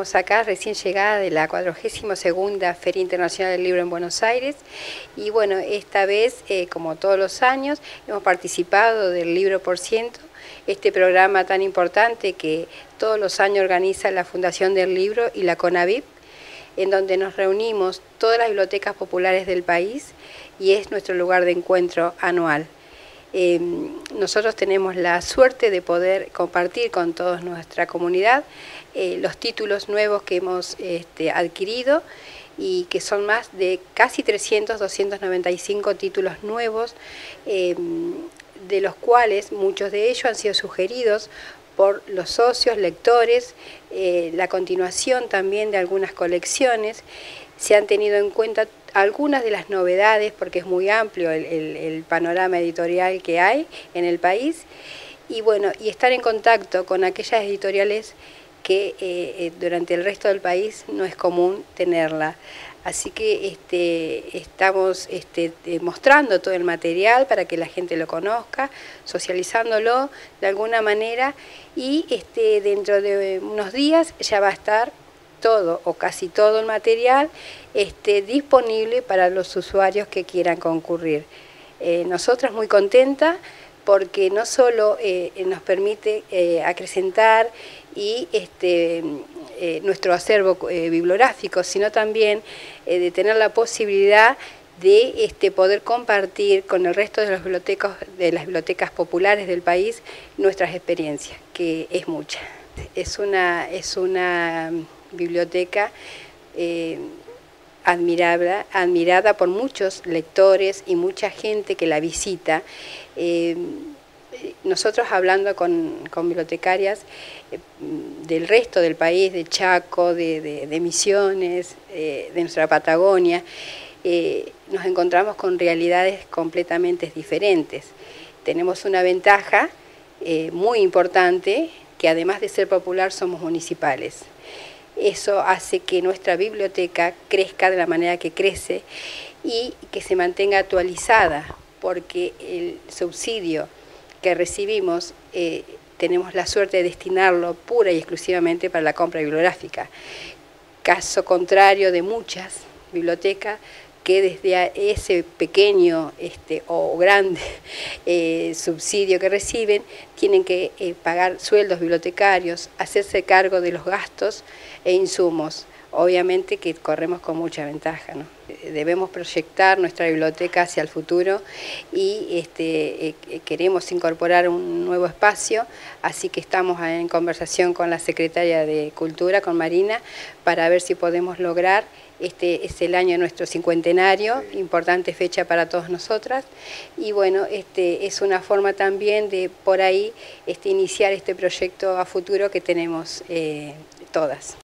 Estamos acá recién llegada de la 42ª Feria Internacional del Libro en Buenos Aires y bueno, esta vez, como todos los años, hemos participado del Libro por Ciento, este programa tan importante que todos los años organiza la Fundación del Libro y la CONAVIP, en donde nos reunimos todas las bibliotecas populares del país y es nuestro lugar de encuentro anual. Nosotros tenemos la suerte de poder compartir con toda nuestra comunidad los títulos nuevos que hemos adquirido y que son más de casi 295 títulos nuevos, de los cuales muchos de ellos han sido sugeridos por los socios, lectores, la continuación también de algunas colecciones. Se han tenido en cuenta algunas de las novedades, porque es muy amplio el panorama editorial que hay en el país, y bueno, y estar en contacto con aquellas editoriales que durante el resto del país no es común tenerla. Así que estamos mostrando todo el material para que la gente lo conozca, socializándolo de alguna manera, y dentro de unos días ya va a estar todo o casi todo el material disponible para los usuarios que quieran concurrir. Nosotras muy contentas porque no solo nos permite acrecentar y nuestro acervo bibliográfico, sino también de tener la posibilidad de poder compartir con el resto de las bibliotecas populares del país nuestras experiencias, que es mucha. Es una biblioteca admirada por muchos lectores y mucha gente que la visita. Nosotros hablando con bibliotecarias del resto del país, de Chaco, de Misiones, de nuestra Patagonia, nos encontramos con realidades completamente diferentes. Tenemos una ventaja muy importante, que además de ser popular somos municipales. Eso hace que nuestra biblioteca crezca de la manera que crece y que se mantenga actualizada, porque el subsidio que recibimos tenemos la suerte de destinarlo pura y exclusivamente para la compra bibliográfica. Caso contrario de muchas bibliotecas que desde ese pequeño o grande subsidio que reciben, tienen que pagar sueldos bibliotecarios, hacerse cargo de los gastos e insumos. Obviamente que corremos con mucha ventaja, ¿no? Debemos proyectar nuestra biblioteca hacia el futuro y queremos incorporar un nuevo espacio, así que estamos en conversación con la Secretaria de Cultura, con Marina, para ver si podemos lograr. Es el año de nuestro cincuentenario, importante fecha para todas nosotras, y bueno, es una forma también de por ahí iniciar este proyecto a futuro que tenemos todas.